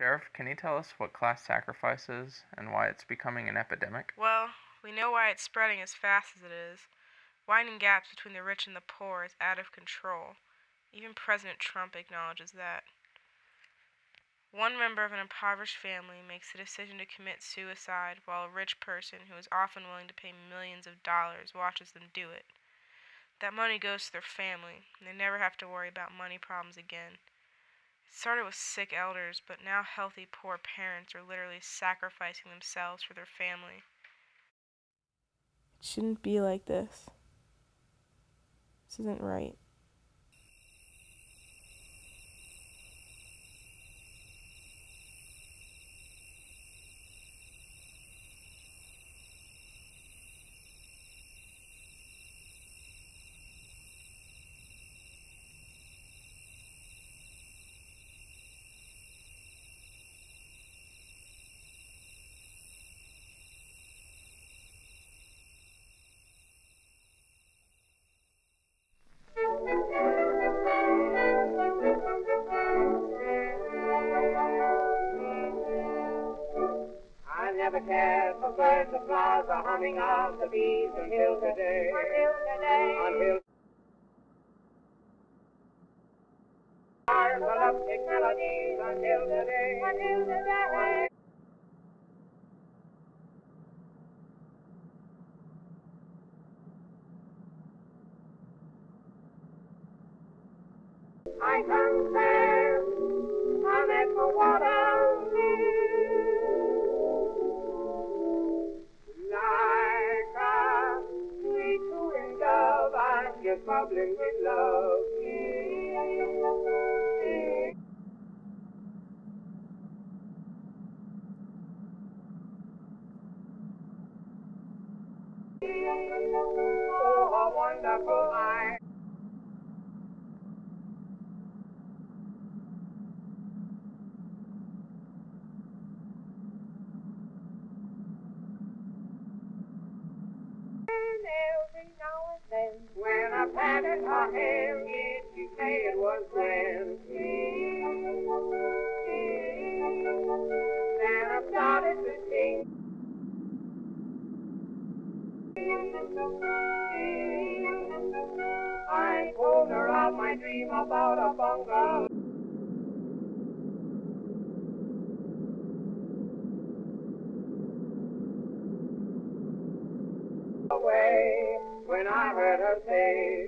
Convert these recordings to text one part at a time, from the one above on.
Sheriff, can you tell us what class sacrifice is and why it's becoming an epidemic? Well, we know why it's spreading as fast as it is. Widening gaps between the rich and the poor is out of control. Even President Trump acknowledges that. One member of an impoverished family makes the decision to commit suicide while a rich person who is often willing to pay millions of dollars watches them do it. That money goes to their family, and they never have to worry about money problems again. It started with sick elders, but now healthy poor parents are literally sacrificing themselves for their family. It shouldn't be like this. This isn't right. I never cared for birds or flowers or humming of the bees until today. Until voluptic melodies until today. I compare I met for water like a sweet cooing dove, I'm just bubbling with love. Oh, a wonderful eye. Every now and then, when I patted her hand, yes, she'd say it was grand. Then I started to sing. I told her of my dream about a bungalow. Away when I heard her say,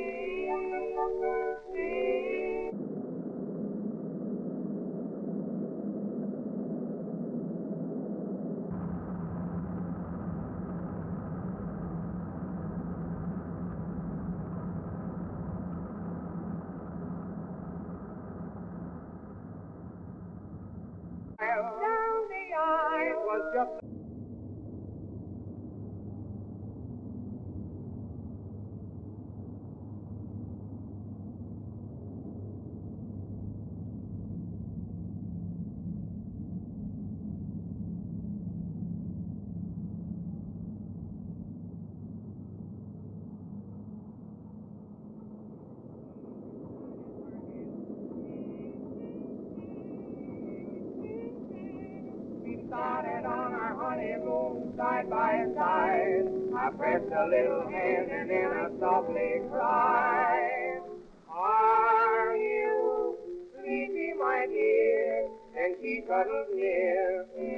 down the aisle. It was just started on our honeymoon side by side. I pressed a little hand and then I softly cried. Are you sleepy, my dear? And she cuddled near.